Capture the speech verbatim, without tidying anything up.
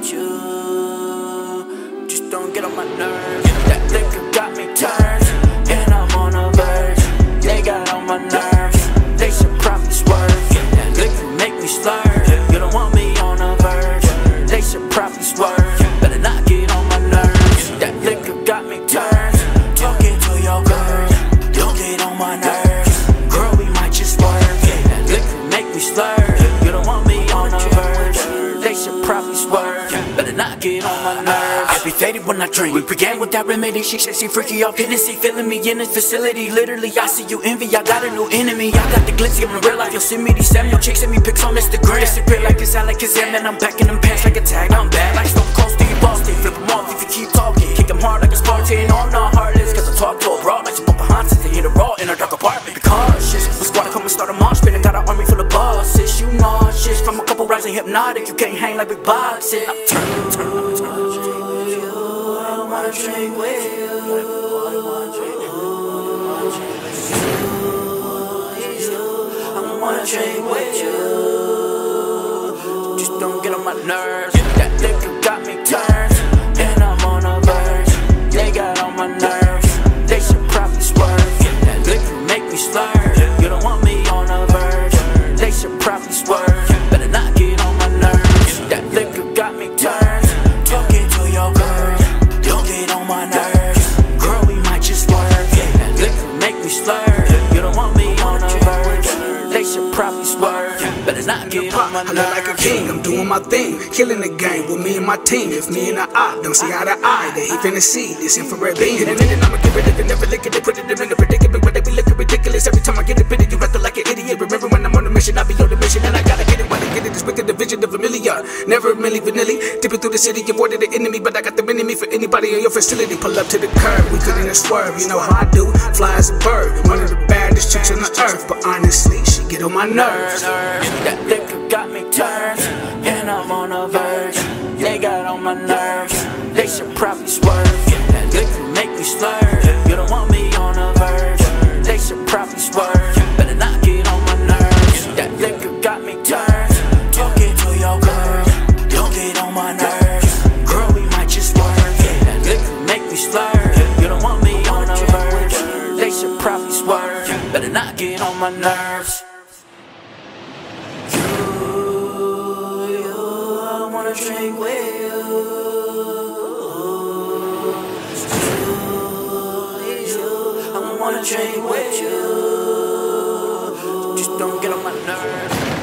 with you. Just don't get on my nerves. That liquor got me turned, and I'm on the verge. They got on my nerves, they should probably swerve. That liquor make me slur. You don't want me on the verge, they should probably swerve. Better not get on my nerves. That liquor got me turned. Talking to your girl, don't get on my nerves. Girl, we might just swerve. That liquor make me slur. You don't want me on the verge, they should probably swerve. Better not get on my nerves. I be faded when I drink. We began with that remedy. She said she freaky off Hennessy, feeling me in this facility. Literally, I see you envy. I got a new enemy. I got the glitzy. I'm in real life. You'll see me these Samuel chicks send me pics on Instagram. Disappear like it's Alec Kazam, and I'm back in them pants like a tag. I'm bad like Stone Cold Steve Austin. Flip them off if you keep talking. Kick them hard like a Spartan. No, I'm not heartless, cause I talk to a broad like she bump behind since they hit a raw in a dark apartment. Because shit, the squad come and start a mosh pit and got an army full of bosses. You nauseous from a couple rounds and hypnotic. You can't hang like big boxes. I'm turn, turn, turn. I wanna drink with you. I wanna drink with you. Just don't get on my nerves. That liquor got me turned, and I'm on the verge. They got on my nerves, they should probably swerve. That liquor make me slur. You don't want me on the verge, they should probably swerve. Better not get on my nerves. That liquor got me turned. Talking to your girl, don't get on my nerves. Girl, we might just swerve. That liquor make me slur. You don't want me on the verge, they should probably swerve. Better not get on my nerves. I look like a king, I'm doing my thing, killing the game with me and my team. If me and the op don't see eye to eye, they ain't finna see this infrared beam. In a minute I'ma get rid of it, never lick it, they put it in a predicament where they be looking ridiculous. Every time I get a bit of you acting like an idiot. Remember when I'm on a mission, I be on the mission, and I gotta get it when I get it. It's wicked, the vision of a million, never a milli vanilli. Dipping through the city, avoided the enemy, but I got the enemy for anybody in your facility. Pull up to the curb, we couldn't swerve, you know how I do. Fly as a bird, one of the baddest chicks on the earth, but honestly, she get on my nerves. That liquor got me turned, and I'm on the verge. They got on my nerves, they should probably swerve. That liquor make me slur. You don't want me on the verge, they should probably swerve. Better not get on my nerves. That liquor got me turned. Talking to your girl, don't get on my nerves. Girl, we might just swerve. That liquor make me slur. You don't want me on the verge, they should probably swerve. Better not get on my nerves. I wanna drink with you. I wanna drink with you. Just don't get on my nerves.